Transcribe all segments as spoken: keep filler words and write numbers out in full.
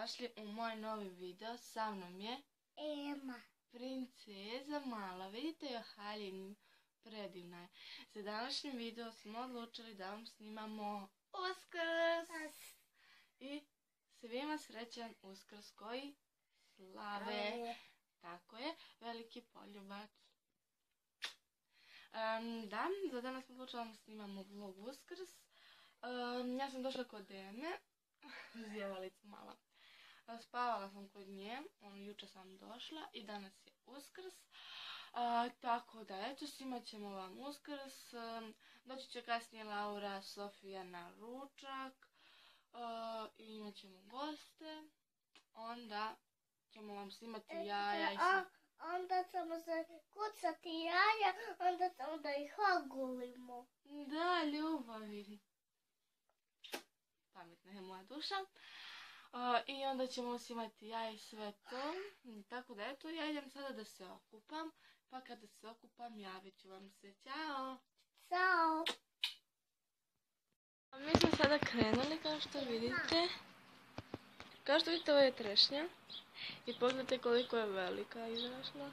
dobrodošli u moj novi video. Sa mnom je Ema. Princeza mala. Vidite joj haljinu, predivna je. Za današnji video smo odlučili da vam snimamo Uskrs. I svima srećan Uskrs koji slave. Tako je, veliki poljubac. Um, da, za danas smo odlučili da vam snimamo vlog Uskrs. Um, ja sam došla kod Eme. Zjevalica mala. Spavala sam kod nje, ono, juče sam došla i danas je Uskrs. A, tako da, eto, snimat ćemo vam Uskrs. Um, doći će kasnije Laura, Sofija na ručak. Uh, i imat ćemo goste. Onda ćemo vam snimati jaja i sve. Onda ćemo se kucati jaja, onda ćemo da ih ogulimo. Da, ljubavi. Pametna je moja duša. Uh, I onda ćemo snimati jaja i sve to. Tako da eto, ja idem sada da se okupam. Pa kada se okupam, javit ću vam se. Ćao! Ćao! Mi smo sada krenuli, kao što vidite. Kao što vidite, ovo je trešnja. I pogledajte koliko je velika izašla.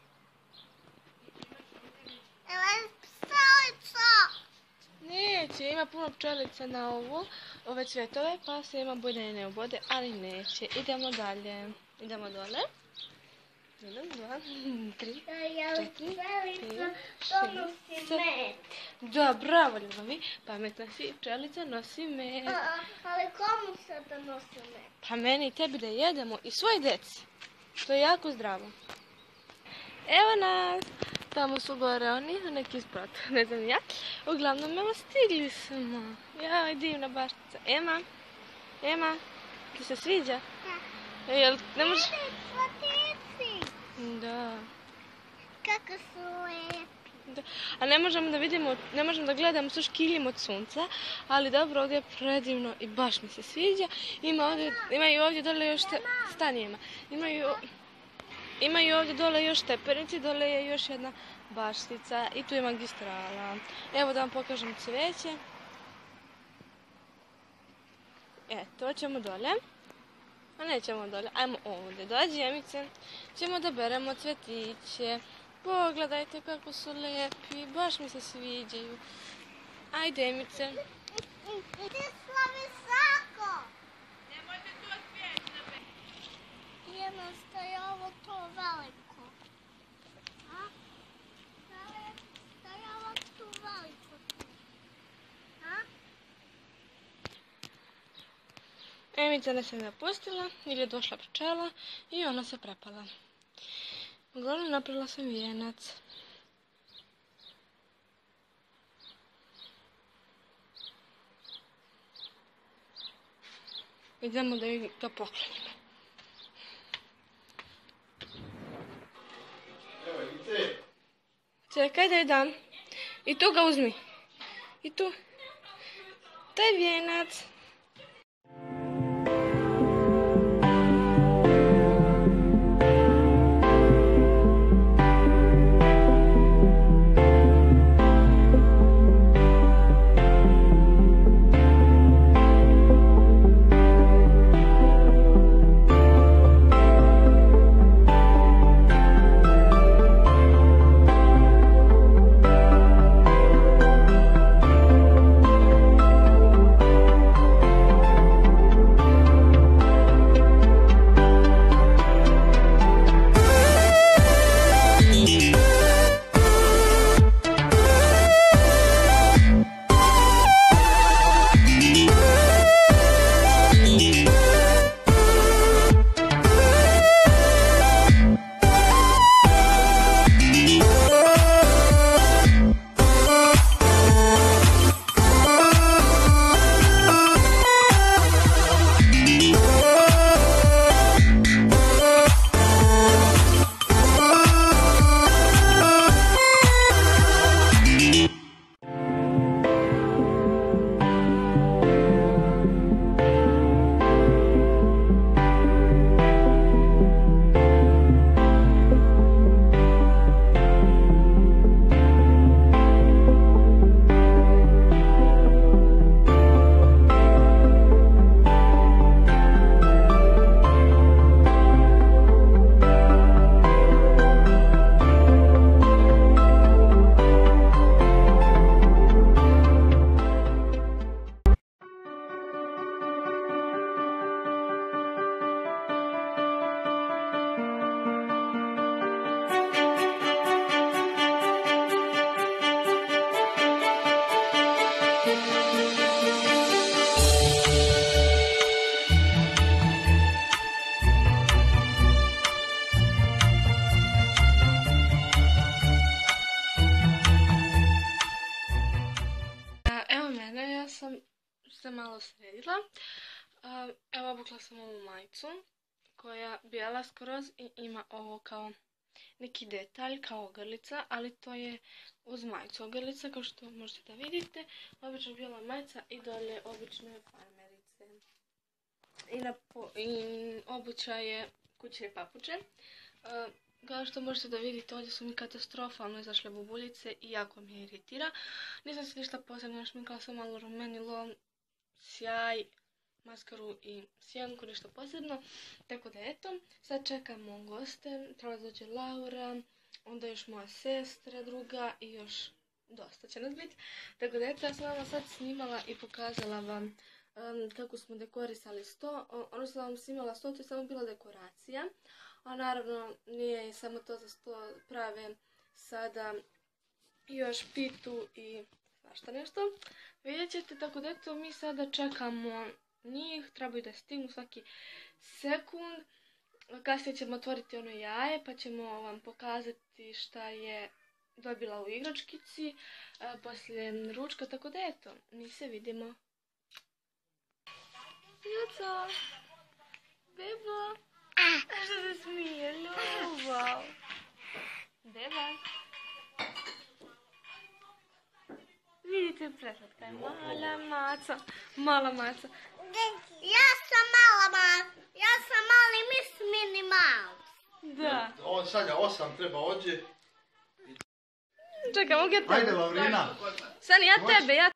Evo je pčelica! Neće, ima puno pčelica na ovu, ove cvjetove, pa se ima bude ne ubode, ali neće. Idemo dalje. Idemo dole. Jedan, dva, tri, četiri, pet, šest, sedam. Da, bravo, ljubavi. Pametna si, pčelica nosi med. Ali komu se da nosi med? Pa meni i tebi da jedemo i svoj deci. To je jako zdravo. Evo nas. Tamo su gore oni, neki sprat, ne znam ja. Uglavnom, evo, stigli smo. Jaj, divna baštica. Ema, Ema, ti se sviđa? Da. Jel, ne može... Vidi, svatici! Da. Kako su lepi. Da. A ne možemo da vidimo, ne možemo da gledamo su škiljim od sunca, ali dobro, ovdje je predivno i baš mi se sviđa. Ima ovdje, ima i ovdje dole još te... Stani, Ema. Imaju... Imaju ovdje dole još stepenici, dole je još jedna baštica i tu je magistrala. Evo da vam pokažem cveće. E, to ćemo dole. A nećemo dole, ajmo ovdje. Dođi, Emice. Ćemo da beremo cvetiće. Pogledajte kako su lepi, baš mi se sviđaju. Ajde, Emice. Ti slavi sako! Nemojte to cvijeće da beremo. Jedna je ovo to veliko. A? Da je ovo tu veliko. A? Emica nas je napustila, ili je došla pčela i ona se prepala. Uglavnom napravila sam vijenac. Idemo da joj to poklonimo. Čekaj da je dam. I tu ga uzmi. I tu. To je vijenac. se malo sredila. Uh, evo obukla sam ovu majicu koja je bijela skroz i ima ovo kao neki detalj kao ogrlica, ali to je uz majicu ogrlica kao što možete da vidite. Obična bijela majica i dolje obične farmerice. I, na po, i obuća je kućne papuče. Uh, Kao što možete da vidite, ovdje su mi katastrofalno izašle bubuljice i jako mi je iritira. Nisam se ništa posebno našminkala, sam malo rumenilo, sjaj, maskaru i sjenku, ništa posebno. Tako da eto, sad čekamo goste, treba da dođe Laura, onda još moja sestra druga i još dosta će nas biti. Tako da eto, ja sam vam sad snimala i pokazala vam um, kako smo dekorisali sto. Ono sam vam snimala sto, to je samo bila dekoracija. A naravno nije samo to za sto, prave sada još pitu i svašta nešto. Vidjet ćete, tako da eto mi sada čekamo njih, trebaju da stignu svaki sekund. Kasnije ćemo otvoriti ono jaje pa ćemo vam pokazati šta je dobila u igračkici a, poslije ručka, tako da eto, mi se vidimo. Juco, bebo. Što se smije, ljubav. Beba. Vidite, preslatka je mala maca. Mala maca. Ja sam mala maca. Ja sam mali Miss Minnie Mouse. Da. On Sanja osam treba ođe. Čekaj, mogu ja tebe? Ajde, Laurina. Sani, ja tebe, ja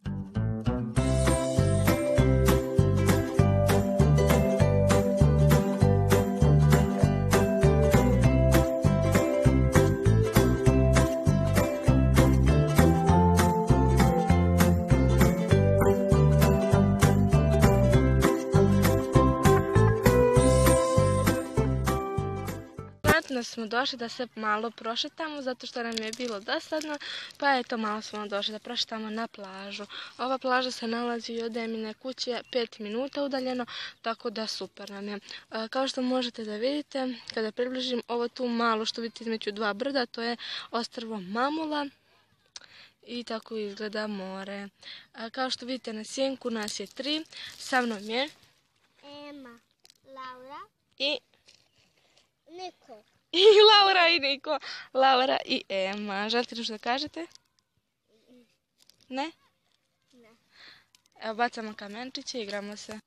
smo došli da se malo prošetamo zato što nam je bilo dosadno, pa eto malo smo došli da prošetamo na plažu. Ova plaža se nalazi od Emine kuće pet minuta udaljeno, tako da super nam je. Kao što možete da vidite, kada približim ovo tu malo što vidite između dva brda, to je ostrvo Mamula i tako izgleda more. Kao što vidite na sjenku nas je tri, sa mnom je Ema, Laura i Niko. I Laura i Niko. Laura i Ema. Želite nešto da kažete? Ne? Ne. Evo bacamo kamenčiće, igramo se.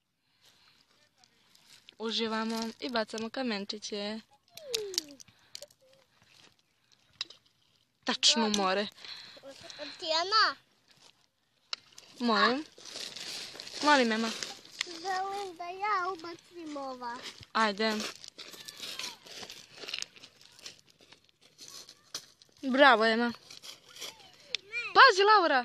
Uživamo i bacamo kamenčiće. Tačno more. Tijana, Molim. Molim, Ema. želim da ja ubacim ova. Ajde. Bravo, Ema. Pazi, Laura.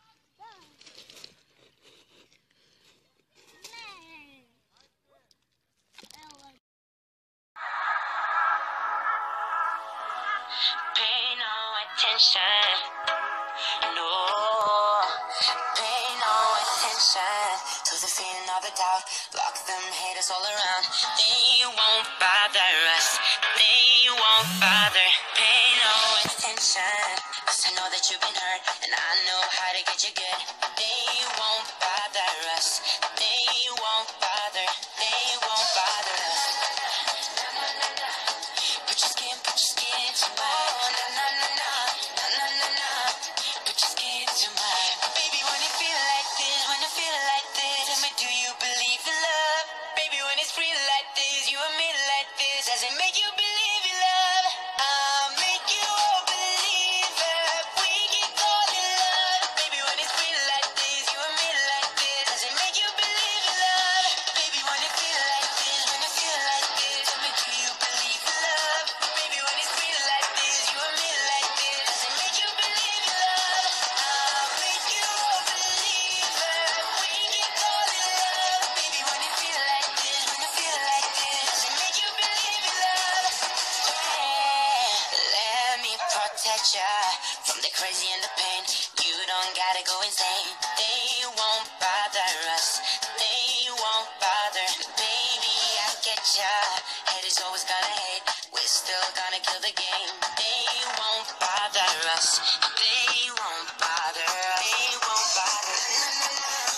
Pay no attention. No. Pay no attention to the feeling of the doubt. Block them haters all around. They won't bother us. They won't bother. Pay no attention. Cause I know that you've been hurt. And I know how to get you good. They won't bother us. They won't bother. They won't bother us. Put your skin, put your skin to mine. Na na na na, na na na na. Put your skin to mine. Baby, when you feel like this, when you feel like this, tell me, do you believe in love? Baby, when it's free like this, you and me like this, does it make you believe in love? I'll make you a believer. We can call it love. Baby, when it's free like this, you and me like this, does it make you believe in love? Baby, when you feel like this, when you feel like this, tell me, do you believe in love? Baby, when it's free like this, you and me like this, does it make you believe in love? I'll make you a believer. We can call it love. Baby, when you feel like this, when you feel like this, does it make you believe in love? Yeah. Let me protect ya from the crazy and the pain. You don't gotta go insane. They won't bother us. They won't bother. Baby, I get ya. Haters always gonna hate. We're still gonna kill the game. They won't bother us. They won't bother. They won't bother.